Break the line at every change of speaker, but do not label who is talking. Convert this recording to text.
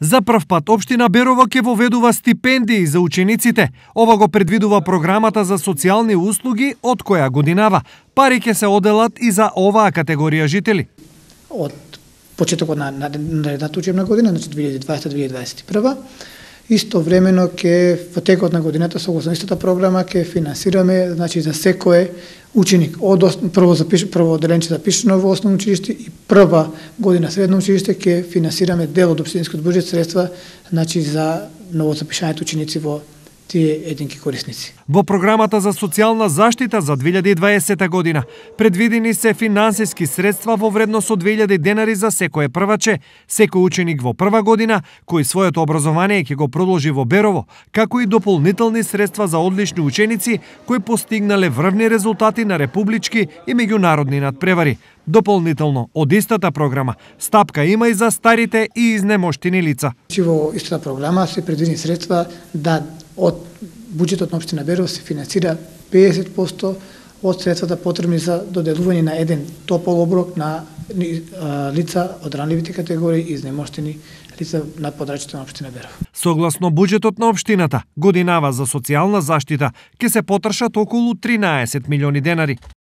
За прв пат општина Берово ќе воведува стипендии за учениците. Ова го предвидува програмата за социјални услуги од која годинава. Пари ќе се оделат и за оваа категорија жители.
Од почетокот на наредната учебна година, значи 2020-2021, истовремено ќе во текот на годината согласно истата програма ќе финансираме, значи за секој ученик од прво деленче запишано во основно училиште и прва година средно училиште ќе финансираме дел од општинскиот буџет средства, значи за новозапишаните ученици во тие единки корисници.
Во програмата за социјална заштита за 2020 година предвидени се финансиски средства во вредност од 2000 денари за секое прваче, секој ученик во прва година кој своето образование ќе го продолжи во Берово, како и дополнителни средства за одлични ученици кои постигнале врвни резултати на републички и меѓународни надпревари. Дополнително од истата програма стапка има и за старите и изнемоштени лица.
Во истата програма се предвидени средства да од буџетот на општина Берово се финансира 50% од средствата потребни за доделување на еден топол оброк на лица од ранливите категории и изнемоштени лица на подрачјето на општина Берово.
Согласно буџетот на општината, годинава за социјална заштита ќе се потрошат околу 13 милиони денари.